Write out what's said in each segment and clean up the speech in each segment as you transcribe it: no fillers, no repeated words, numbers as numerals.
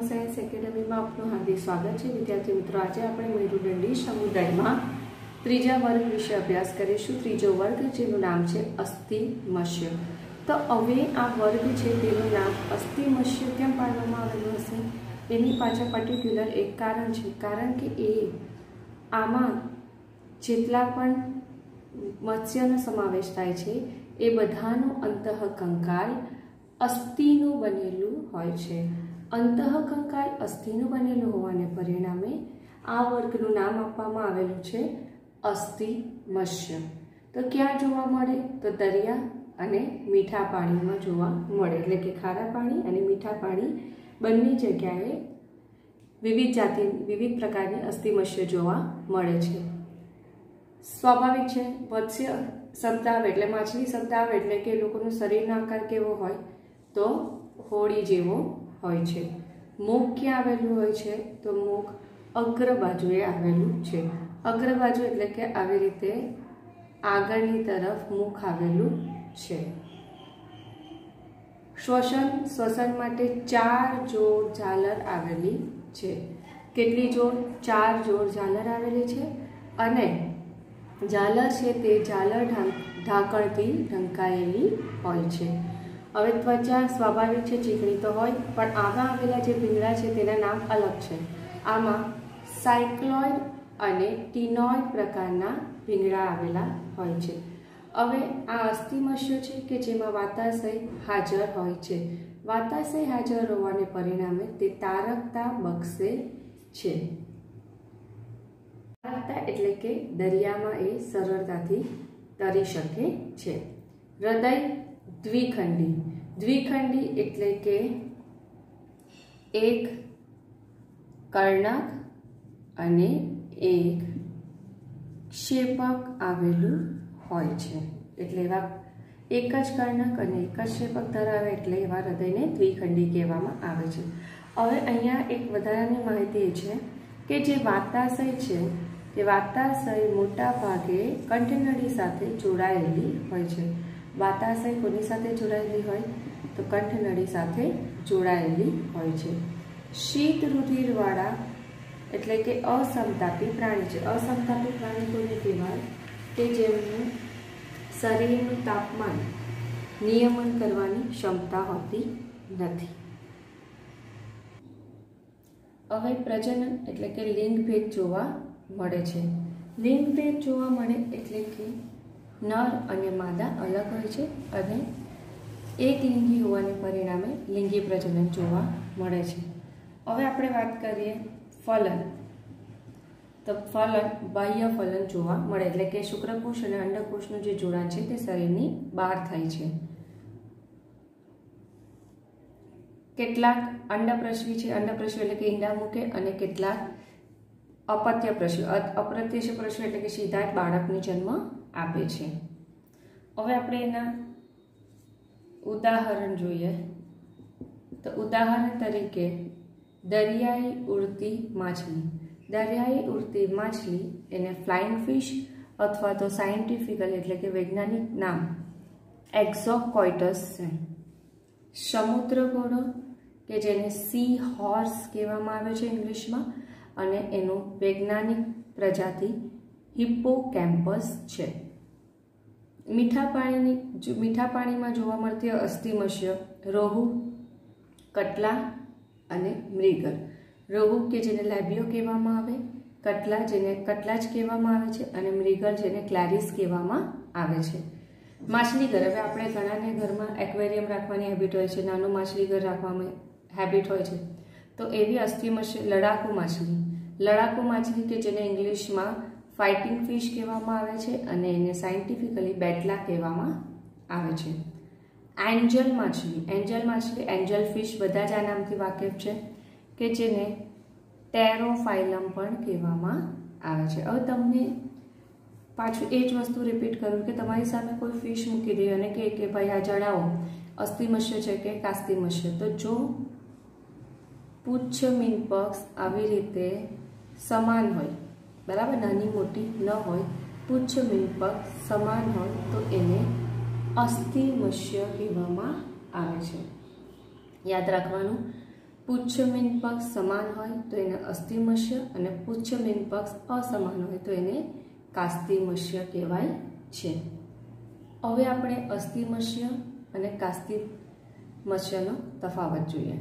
उमंग science academy में आपનું हार्दिक स्वागत है। विद्यार्थी मित्रों, आज આપણે મેરુદંડી સમુદાયમાં ત્રીજા વર્ગ વિશે અભ્યાસ કરીશું। ત્રીજો વર્ગ જેનું નામ છે અસ્થિમશ્ય। તો હવે આ વર્ગ છે તેનું નામ અસ્થિમશ્ય કેમ પાડવામાં આવેલું હશે એની પાછળ પર્ટિક્યુલર એક કારણ છે, કારણ કે એ આમાં જેટલા પણ મત્સ્યનો સમાવેશ થાય છે એ બધાનું અંતઃકંકાલ અસ્થિનું બનેલું હોય છે। અંતઃકંકાલ અસ્થિનું બનેલું હોવાને પરિણામે આ વર્ગનું નામ આપવામાં આવેલું છે અસ્થિમશ્ય। તો ક્યાં જોવા મળે? તો દરિયા અને મીઠા પાણીમાં જોવા મળે, એટલે કે ખારા પાણી અને મીઠા પાણી બંને જગ્યાએ વિવિધ પ્રકારની અસ્થિમશ્ય જોવા મળે છે। સ્વાભાવિક છે, મત્સ્ય શબ્દ આવે એટલે માછલી શબ્દ આવે એટલે કે લોકોનું શરીરનો આકાર કેવો હોય? તો હોળી જેવો હોય છે। મુખ ક્યાં આવેલું હોય છે? તો મુખ અગ્ર બાજુએ આવેલું છે। અગ્ર બાજુ એટલે કે આવી રીતે આગળની તરફ મુખ આવેલું છે। શ્વસન માટે 4 જોડ ઝાલર આવેલી છે। કેટલી જોડ? 4 જોડ ઝાલર આવેલી છે અને ઝાલર છે તે ઝાલર ઢાંકણથી ઢંકાયેલી હોય છે। હવે ત્વચા સ્વાભાવિક છે, ચીકણી તો હોય, પણ આમાં આવેલા જે પિંગળા છે તેના નામ અલગ છે। આમાં સાયક્લોઇડ અને ટીનોઇડ પ્રકારના પિંગળા આવેલા હોય છે। હવે આ અસ્થિમશ્ય છે કે જેમાં વાતાશય હાજર હોય છે। વાતાશય હાજર હોવાને પરિણામે તે તારકતા બક્ષે છે। તારકતા એટલે કે દરિયામાં એ સરળતાથી તરી શકે છે। હૃદય દ્વિખંડી એટલે કે એક કર્ણક અને એક ક્ષેપક આવેલું હોય છે। એટલે એવા એક જ કર્ણક અને એક જ ક્ષેપક ધરાવે એટલે એવા હૃદયને દ્વિખંડી કહેવામાં આવે છે। હવે અહીંયા એક વધારાની માહિતી એ છે કે જે વાતાશય છે તે વાતાશય મોટા ભાગે કંઠનળી સાથે જોડાયેલી હોય છે। વાતાશય કોની સાથે જોડાયેલી હોય? તો કંઠનળી સાથે જોડાયેલી હોય છે। શીત રુધિરવાળા એટલે કે અસમતાપી પ્રાણી છે। અસમતાપી પ્રાણી કોને કહેવાય? કે જેમનું શરીરનું તાપમાન નિયમન કરવાની ક્ષમતા હોતી નથી। હવે પ્રજનન એટલે કે લિંગભેદ જોવા મળે છે। લિંગભેદ જોવા મળે એટલે કે નર અને માદા અલગ હોય છે અને એક લિંગી હોવાને પરિણામે લિંગી પ્રજનન જોવા મળે છે। હવે આપણે વાત કરીએ ફલન, તો ફલન બાહ્ય ફલન જોવા મળે એટલે કે શુક્રકોષ અને અંડકોષનું જે જોડાણ છે તે શરીરની બહાર થાય છે। કેટલાક અંડપ્રસવી છે, અંડપ્રસવી એટલે કે ઈંડા મૂકે, અને કેટલાક અપત્યપ્રસવી એટલે કે સીધા જ બાળકને જન્મ આપે છે। હવે આપણે એના ઉદાહરણ જોઈએ તો ઉદાહરણ તરીકે દરિયાઈ ઉડતી માછલી। દરિયાઈ ઉડતી માછલી એને ફ્લાઇંગ ફિશ અથવા તો સાયન્ટિફિકલ એટલે કે વૈજ્ઞાનિક નામ એક્ઝોકોઇટસ છે। સમુદ્ર ઘોડો કે જેને સી હોર્સ કહેવામાં આવે છે ઇંગ્લિશમાં, અને એનું વૈજ્ઞાનિક પ્રજાતિ હિપ્પોકેમ્પસ છે। મીઠા પાણીમાં જોવા મળતી અસ્થિમશ્ય રોહુ, કટલા અને મૃગલ। રોહુ કે જેને લેબિયો કહેવામાં આવે, કટલા જેને કટલાજ કહેવામાં આવે છે, અને મૃગલ જેને ક્લારિસ કહેવામાં આવે છે। માછલીઘર, હવે આપણે ઘણાને ઘરમાં એક્વેરિયમ રાખવાની હેબિટ હોય છે, નાનું માછલીઘર રાખવામાં હેબિટ હોય છે, તો એવી અસ્થિમશ્ય લડાકુ માછલી કે જેને ઇંગ્લિશમાં ફાઇટિંગ ફિશ કહેવામાં આવે છે અને એને સાયન્ટિફિકલી બેટલા કહેવામાં આવે છે। એન્જલ માછલી એન્જલ ફિશ બધા જ આ નામથી વાકેફ છે કે જેને ટેરોફાઇલમ પણ કહેવામાં આવે છે। હવે તમને પાછું એ જ વસ્તુ રિપીટ કરું કે તમારી સામે કોઈ ફિશ મૂકી દે અને કહે કે ભાઈ આ જણાવો અસ્થિમશ્ય છે કે કાસ્તિમશ્ય, તો જો પુચ્છ મીનપક્ષ આવી રીતે સમાન હોય, બરાબર, નાની મોટી ન હોય, પુચ્છ મીનપક્ષ સમાન હોય તો એને અસ્થિમશ્ય કહેવામાં આવે છે। યાદ રાખવાનું પુચ્છ મીન પક્ષ સમાન હોય તો એને અસ્થિમશ્ય અને પુચ્છ મીન પક્ષ અસમાન હોય તો એને કાસ્તિમશ્ય કહેવાય છે. હવે આપણે અસ્થિમશ્ય અને કાસ્તિમશ્યનો તફાવત જોઈએ.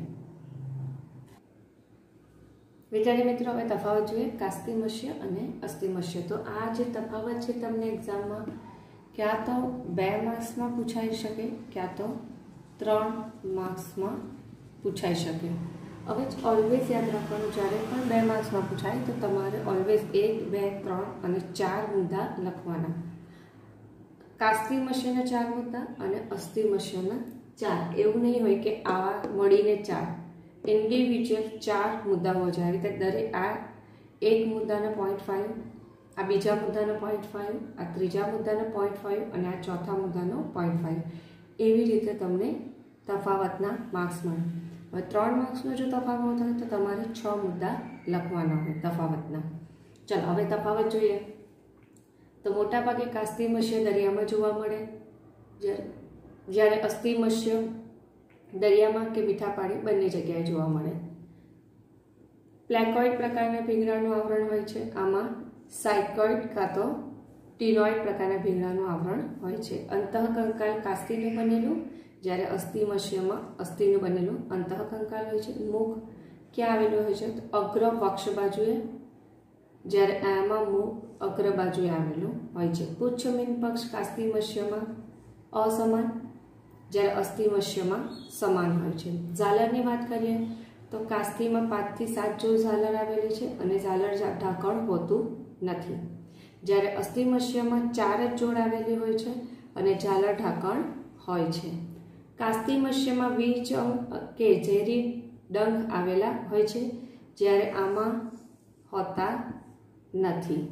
વિદ્યાર્થી મિત્રો, હવે તફાવત જોઈએ કાસ્તિમશ્ય અને અસ્થિમશ્ય. તો આ જે તફાવત છે તમને એક્ઝામમાં ક્યાં તો 2 માર્ક્સમાં પૂછાઈ શકે, ક્યાં તો 3 માર્ક્સમાં પૂછાઈ શકે. હવે ઓલવેઝ યાદ રાખવાનું, જ્યારે પણ 2 માર્ક્સમાં પૂછાય તો તમારે ઓલવેઝ 1, 2, 3 અને 4 મુદ્દા લખવાના. કાસ્તિમશ્યના 4 મુદ્દા અને અસ્થિમશ્યના 4. એવું નહીં હોય કે આવા મળીને 4, ઇન્ડિવિજ્યુઅલ 4 મુદ્દા હોવા જોઈએ. આવી રીતે દરેક આ એક મુદ્દાના 0.5, આ બીજા મુદ્દાનો 0.5, આ ત્રીજા મુદ્દાનો 0.5 અને આ ચોથા મુદ્દાનો 0.5. એવી રીતે તમને તફાવતના માર્ક્સ મળે. હવે 3 માર્ક્સનો જો તફાવત હોય તો તમારે 6 મુદ્દા લખવાના હોય તફાવતના. ચાલો હવે તફાવત જોઈએ. તો મોટાભાગે કાસ્તિમશ્ય દરિયામાં જોવા મળે, જ્યારે અસ્થિમશ્ય દરિયામાં કે મીઠા પાણી બંને જગ્યાએ જોવા મળે. પ્લેકોઇડ પ્રકારના ભીંગડાનું આવરણ હોય છે. આમાં સાયકોઇડ કાં તો ટીનોઇડ પ્રકારના ભીંગડાનું આવરણ હોય છે. અંતઃકંકાલ કાસ્તિનું બનેલું, જ્યારે અસ્થિમશ્યમાં અસ્થિનું બનેલું અંતઃકંકાલ હોય છે. મુખ ક્યાં આવેલું હોય છે? તો અગ્ર વક્ષ બાજુએ, જ્યારે આમાં મુખ અગ્ર બાજુએ આવેલું હોય છે. પુચ્છ મીન પક્ષ કાસ્તિમશ્યમાં અસમાન, જ્યારે અસ્થિમશ્યમાં સમાન હોય છે. ઝાલરની વાત કરીએ તો કાસ્તિમાં 5 થી 7 જોડ ઝાલર આવેલી છે અને ઝાલર ઢાંકણ હોતું નથી, જ્યારે અસ્થિમશ્યમાં 4 જ જોડ આવેલી હોય છે અને ઝાલર ઢાંકણ હોય છે. કાસ્તિમશ્યમાં વીજ કે ઝેરી ડંખ આવેલા હોય છે, જ્યારે આમાં હોતા નથી.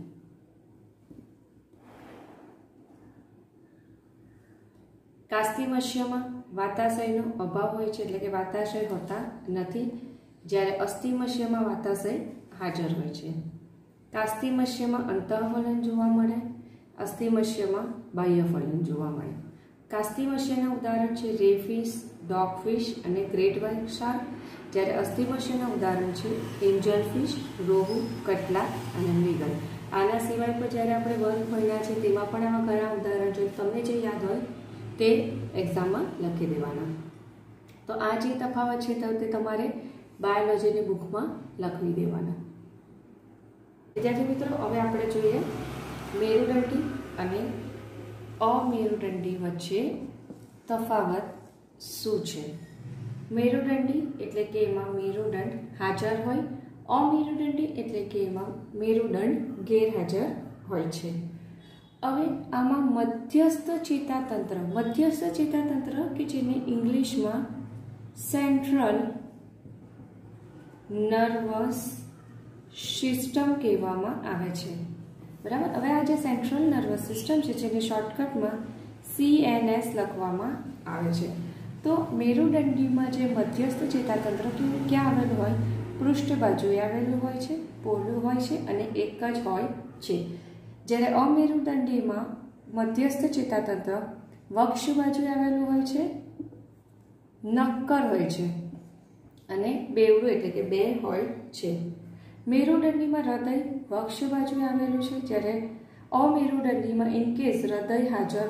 કાસ્તિમશ્યમાં વાતાશયનો અભાવ હોય છે, એટલે કે વાતાશય હોતા નથી, જ્યારે અસ્થિમશ્યમાં વાતાશય હાજર હોય છે. કાસ્તિમશ્યમાં અંતઃફલન જોવા મળે, અસ્થિમશ્યમાં બાહ્યફલન જોવા મળે. કાસ્તિમશ્યના ઉદાહરણ છે રેફિશ, ડોગફિશ અને ગ્રેટ વ્હાઇટ શાર્ક, જ્યારે અસ્થિમશ્યના ઉદાહરણ છે એન્જલફિશ, રોહુ, કટલા અને મૃગલ. આના સિવાય પણ જ્યારે આપણે વર્ગ ભણ્યા છે તેમાં પણ આવા ઘણા ઉદાહરણ છે. તમને જે યાદ હોય તે એક્ઝામમાં લખી દેવાના. તો આ જે તફાવત છે તે તમારે બાયોલોજીની બુકમાં લખી દેવાના. વિદ્યાર્થી મિત્રો, હવે આપણે જોઈએ મેરુદંડી અને અમેરુદંડી વચ્ચે તફાવત શું છે. મેરુદંડી એટલે કે એમાં મેરુદંડ હાજર હોય, અમેરુદંડી એટલે કે એમાં મેરુદંડ ગેરહાજર હોય છે. હવે આમાં મધ્યસ્થ ચેતાતંત્ર કે જેને ઇંગ્લિશમાં સેન્ટ્રલ નર્વસ સિસ્ટમ કહેવામાં આવે છે. બરાબર. હવે આ જે સેન્ટ્રલ નર્વસ સિસ્ટમ છે જેને શોર્ટકટમાં CNS લખવામાં આવે છે. તો મેરુદંડીમાં જે મધ્યસ્થ ચેતાતંત્ર ક્યાં આવેલું હોય? પૃષ્ઠ બાજુએ આવેલું હોય છે, પોલું હોય છે અને એક જ હોય છે. જ્યારે અમેરુદંડીમાં મધ્યસ્થ ચેતાતંત્ર વક્ષ બાજુએ આવેલું હોય છે, નક્કર હોય છે અને બેવડું એટલે કે 2 હોય છે. મેરુદંડીમાં હૃદય વક્ષ બાજુએ આવેલું છે, જ્યારે અમેરુદંડીમાં ઇનકેસ હૃદય હાજર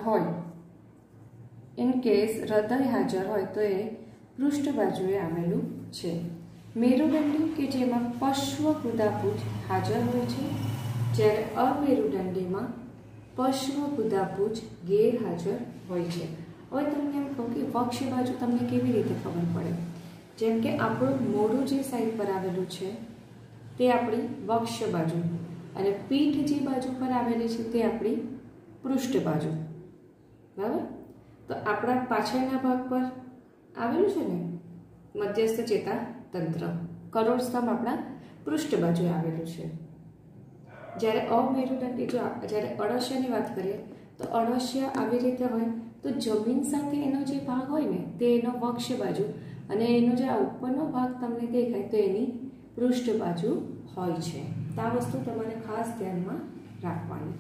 હોય તો એ પૃષ્ઠ બાજુએ આવેલું છે. મેરુદંડી કે જેમાં પશ્વગુદાપુજ હાજર હોય છે, જ્યારે અમેરુદંડીમાં પશ્વગુદાપુજ ગેરહાજર હોય છે. હવે તમને એમ કહું કે વક્ષ બાજુ તમને કેવી રીતે ખબર પડે? જેમ કે આપણું મોઢું જે સાઈડ પર આવેલું છે તે આપણી વક્ષ બાજુ અને પીઠ જે બાજુ પર આવેલી છે તે આપણી પૃષ્ઠ બાજુ. બરાબર. તો આપણા પાછળના ભાગ પર આવેલું છે ને મધ્યસ્થ ચેતાતંત્ર, કરોડસ્તંભ આપણા પૃષ્ઠ બાજુએ આવેલું છે. જ્યારે અમેરુદંડી જ્યારે અળસિયાની વાત કરીએ તો અળસિયા આવી રીતે હોય તો જમીન સાથે એનો જે ભાગ હોય ને તે એનો વક્ષ બાજુ અને એનો જે ઉપરનો ભાગ તમને દેખાય તો એની પૃષ્ઠ બાજુ હોય છે. તો આ વસ્તુ તમારે ખાસ ધ્યાનમાં રાખવાની.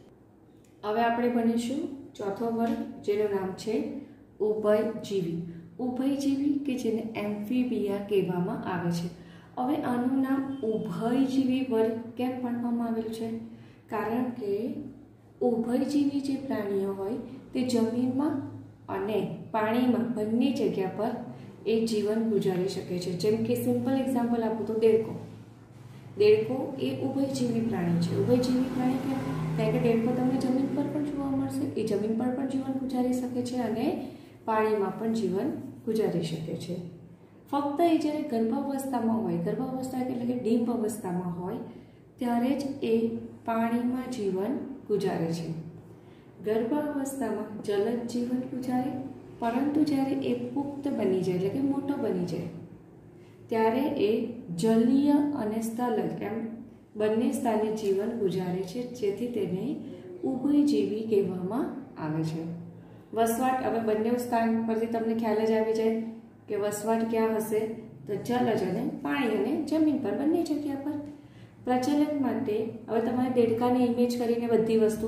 હવે આપણે ભણીશું ચોથો વર્ગ જેનું નામ છે ઉભયજીવી. ઉભયજીવી કે જેને એમ્ફીબિયા કહેવામાં આવે છે. હવે આનું નામ ઉભયજીવી વર્ગ કેમ પાડવામાં આવેલું છે? કારણ કે ઉભયજીવી જે પ્રાણીઓ હોય તે જમીનમાં અને પાણીમાં બંને જગ્યા પર એ જીવન ગુજારી શકે છે. જેમ કે સિમ્પલ એક્ઝામ્પલ આપું તો દેડકો. દેડકો એ ઉભયજીવી પ્રાણી છે. ઉભયજીવી પ્રાણી કેમ? કારણ કે દેડકો તમને જમીન પર પણ જોવા મળશે, એ જમીન પર પણ જીવન ગુજારી શકે છે અને પાણીમાં પણ જીવન ગુજારી શકે છે. ફક્ત એ જ્યારે ગર્ભાવસ્થામાં હોય, ગર્ભાવસ્થા એટલે કે ડીપ અવસ્થામાં હોય ત્યારે જ એ પાણીમાં જીવન ગુજારે છે. ગર્ભાવસ્થામાં જલજ જીવન ગુજારે, પરંતુ જ્યારે એ પુખ્ત બની જાય એટલે કે મોટો બની જાય ત્યારે એ જલીય અને સ્થલજ એમ બંને સ્થાને જીવન ગુજારે છે, જેથી તેને ઉભયજીવી કહેવામાં આવે છે. વસવાટ, હવે બંને સ્થાન પરથી તમને ખ્યાલ જ આવી જાય કે વસવાટ ક્યાં હશે, તો જલજ અને પાણી અને જમીન પર બંને જગ્યા પર. પ્રચલન માટે હવે તમારે દેડકાને ઇમેજ કરીને બધી વસ્તુ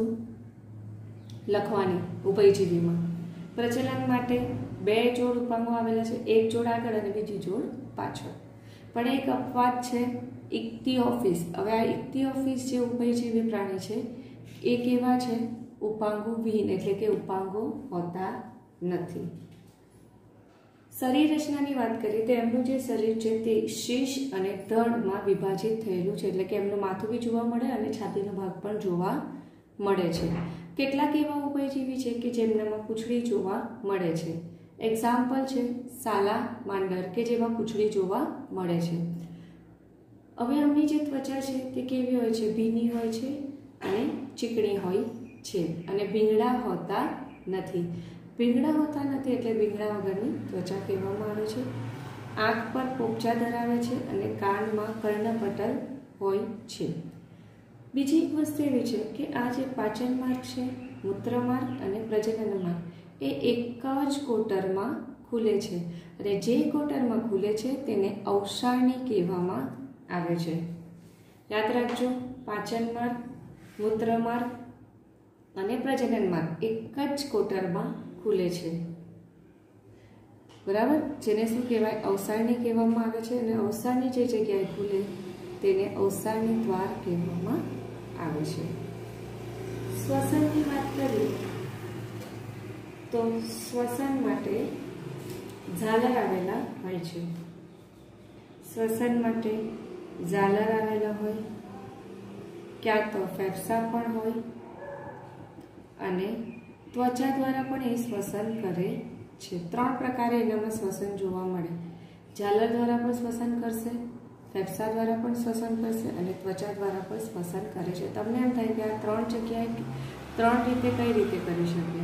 લખવાની ઉભયજીવીમાં. પ્રચલન માટે 2 જોડ ઉપાંગો આવેલા છે, એક જોડ આગળ અને બીજી જોડ પાછળ. પણ એક અપવાદ છે, ઇક્તિઓફિસ. હવે આ ઇક્તિઓફિસ જે ઉભયજીવી પ્રાણી છે એ કેવા છે? ઉપાંગો વિહીન, એટલે કે ઉપાંગો હોતા નથી. શરીર રચનાની વાત કરીએ તો એમનું જે શરીર છે તે શીશ અને ધડમાં વિભાજિત થયેલું છે, એટલે કે એમનું માથું બી જોવા મળે અને છાતીનો ભાગ પણ જોવા મળે છે. કેટલાક એવા ઉભયજીવી છે કે જેમનામાં પૂંછડી જોવા મળે છે. એક્ઝામ્પલ છે સાલામાન્ડર કે જેમાં પૂંછડી જોવા મળે છે. હવે આમની જે ત્વચા છે તે કેવી હોય છે? ભીની હોય છે અને ચીકણી હોય છે અને ભીંગડા હોતા નથી. ભીંગડા હોતા નથી એટલે ભીંગડા વગરની ત્વચા કહેવામાં આવે છે. આંખ પર પોપચા ધરાવે છે અને કાનમાં કર્ણપટલ હોય છે. બીજી એક વસ્તુ એવી છે કે આ જે પાચન માર્ગ છે, મૂત્રમાર્ગ અને પ્રજનન માર્ગ એ એક જ કોટરમાં ખુલે છે અને જે કોટરમાં ખુલે છે તેને અવસારણી કહેવામાં આવે છે. યાદ રાખજો, પાચન માર્ગ, મૂત્રમાર્ગ અને પ્રજનન માર્ગ એક જ કોટરમાં ખુલે છે. બરાબર, જેને શું કહેવાય? અવસારણી કહેવામાં આવે છે. અને અવસારણી જે જગ્યાએ ખુલે તેને અવસારણી દ્વાર કહેવામાં આવે છે. શ્વસનની વાત કરીએ તો શ્વસન માટે ઝાલર આવેલા હોય છે. શ્વસન માટે ઝાલર આવેલા હોય, ક્યાં તો ફેફસા પણ હોય અને ત્વચા દ્વારા પણ એ શ્વસન કરે છે. 3 પ્રકારે એનામાં શ્વસન જોવા મળે. ઝાલર દ્વારા પણ શ્વસન કરશે, ફેફસા દ્વારા પણ શ્વસન કરશે અને ત્વચા દ્વારા પણ શ્વસન કરે છે. તમને એમ થાય કે આ 3 જગ્યાએ 3 રીતે કઈ રીતે કરી શકે?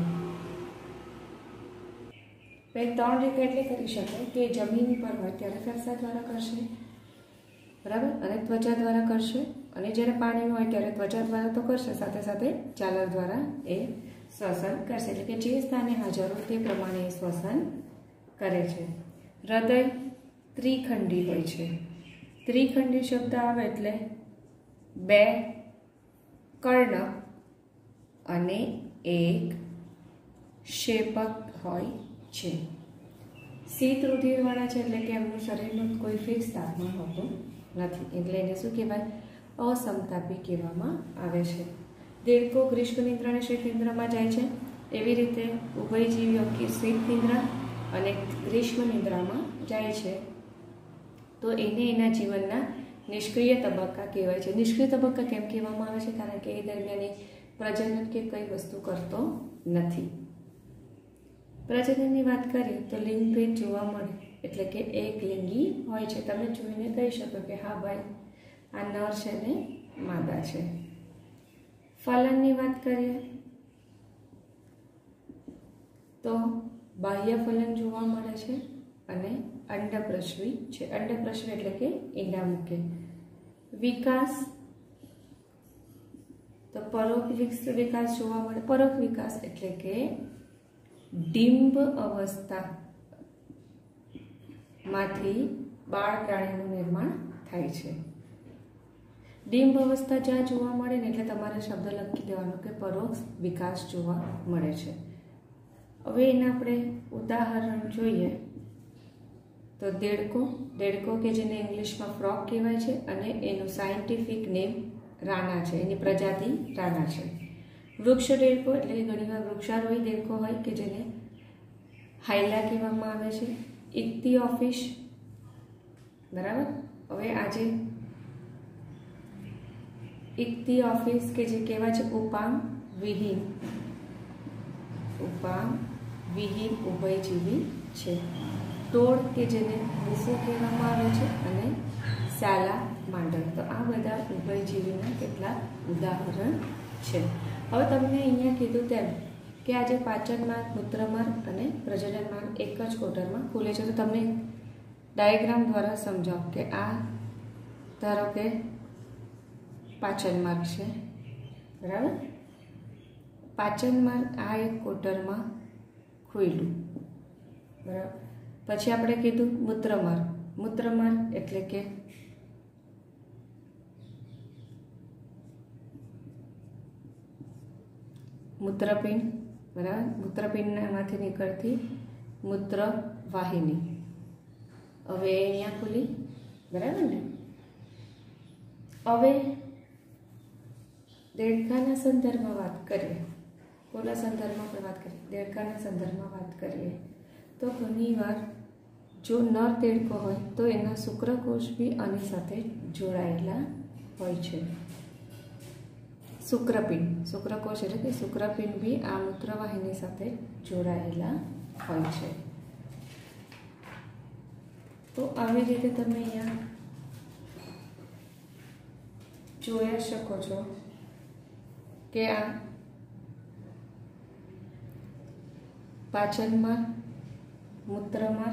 3 રીતે એટલે કરી શકે કે જમીન પર હોય ત્યારે ફેફસા દ્વારા કરશે, બરાબર, અને ત્વચા દ્વારા કરશે, અને જ્યારે પાણીમાં હોય ત્યારે ત્વચા દ્વારા તો કરશે, સાથે સાથે ઝાલર દ્વારા એ શ્વસન કરશે. એટલે કે જે સ્થાને હાજર હોય તે પ્રમાણે એ શ્વસન કરે છે. હૃદય ત્રિખંડી હોય છે. ત્રિખંડી શબ્દ આવે એટલે 2 કર્ણક અને 1 શેપક હોય છે. શીત રુધિરવાળા છે, એટલે કે એમનું શરીરનું કોઈ ફિક્સ તાપમાન હોતું નથી, એટલે એને શું કહેવાય? અસમતાપી કહેવામાં આવે છે. દેડકો ગ્રીષ્મ નિદ્રા અને શીત નિદ્રામાં જાય છે, એવી રીતે ઉભયજીવીઓ શીત નિદ્રા અને ગ્રીષ્મ નિદ્રામાં જાય છે. તો એને એના જીવનના નિષ્ક્રિય તબક્કા કહેવાય છે. નિષ્ક્રિય તબક્કા કેમ કહેવામાં આવે છે? કારણ કે એ દરમિયાન પ્રજનન કે કઈ વસ્તુ કરતો નથી. પ્રજનનની વાત કરીએ તો લિંગભેદ જોવા મળે, એટલે કે એક લિંગી હોય છે. તમે જોઈને કહી શકો કે હા ભાઈ આ નર છે ને માદા છે. ફલનની વાત કરીએ તો બાહ્ય ફલન જોવા મળે છે અને અંડપ્રસવી છે. અંડપ્રસવી એટલે કે ઈંડા મૂકે. વિકાસ તો પરોક્ષ વિકાસ જોવા મળે. પરોક્ષ વિકાસ એટલે કે ડિંબ અવસ્થામાંથી બાળ પ્રાણીનું નિર્માણ થાય છે. ડિંબ અવસ્થા જ્યાં જોવા મળે ને એટલે તમારે શબ્દ લખી દેવાનો કે પરોક્ષ વિકાસ જોવા મળે છે. હવે એના આપણે ઉદાહરણ જોઈએ તો દેડકો, દેડકો કે જેને ઇંગ્લિશમાં ફ્રોગ કહેવાય છે અને એનું સાયન્ટિફિક નેમ રાના છે, એની પ્રજાતિ રાના છે. વૃક્ષ દેડકો એટલે કે ઘણીવાર વૃક્ષારોહી દેડકો હોય કે જેને હાયલા કહેવામાં આવે છે. ઇક્તિઓફિશ, બરાબર. હવે આજે ઇક્તિઓફિસ કે જે કહેવાય છે ઉપાંગ વિહીન ઉભયજીવી છે. ટોળ કે જેને બુફો કહેવામાં આવે છે અને સાલામાન્ડર. તો આ બધા ઉભયજીવીના કેટલાક ઉદાહરણ છે. હવે તમને અહીંયા કીધું તેમ કે આજે પાચન માર્ગ, મૂત્ર માર્ગ અને પ્રજનન માર્ગ એક જ કોટરમાં ખુલે છે. તો તમને ડાયાગ્રામ દ્વારા સમજાવો કે આ ધારો કે પાચન માર્ગ છે, બરાબર. પાચન માર્ગ આ એક કોટરમાં ખુલ્યું, બરાબર. પછી આપણે કીધું મૂત્રમાર્ગ. મૂત્રમાર્ગ એટલે કે મૂત્રપિંડ, બરાબર. મૂત્રપિંડમાંથી નીકળતી મૂત્ર વાહિની હવે અહીંયા ખુલી, બરાબર ને. હવે દેડકાના સંદર્ભમાં વાત કરીએ, કોના સંદર્ભમાં આપણે વાત કરીએ? દેડકાના સંદર્ભમાં વાત કરીએ તો ઘણીવાર જો નર દેડકો હોય તો એના શુક્રકોષ બી આની સાથે જોડાયેલા હોય છે. શુક્રકોષ એટલે કે શુક્રપિંડ બી આ મૂત્રવાહિની સાથે જોડાયેલા હોય છે. તો આવી રીતે તમે અહીંયા જોઈ શકો છો કે આ પાચનમાં, મૂત્રમાં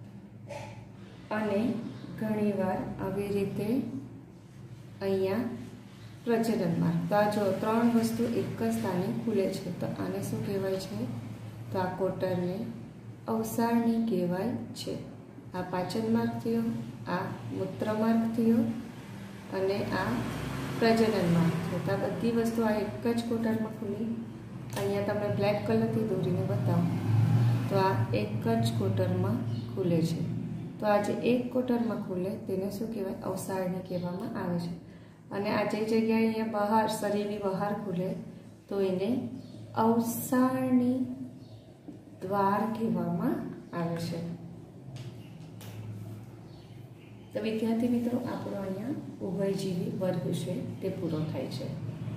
અને ઘણીવાર આવી રીતે અહીંયા પ્રજનનમાં. તો આ જો ત્રણ વસ્તુ એક જ સ્થાને ખુલે છે. તો આને શું કહેવાય છે? તો આ કોટરને અવસારણી કહેવાય છે. આ પાચન માર્ગ થયો, આ મૂત્ર માર્ગ થયો અને આ પ્રજનન માર્ગ થયો. તો આ બધી વસ્તુ આ એક જ કોટરમાં ખુલી. અહીંયા તમને બ્લેક કલરથી દોરીને બતાવું તો આ એક જ કોટરમાં ખુલે છે. તો આ જે એક કોટરમાં ખુલે તેને શું કહેવાય? અવસારણી કહેવામાં આવે છે. અને આ જે જગ્યાએ અહીંયા બહાર શરીરની બહાર ખુલે તો એને અવસારણી દ્વાર કહેવામાં આવે છે. તો વિદ્યાર્થી મિત્રો, આપણો અહીંયા ઉભયજીવી વર્ગ છે તે પૂરો થાય છે.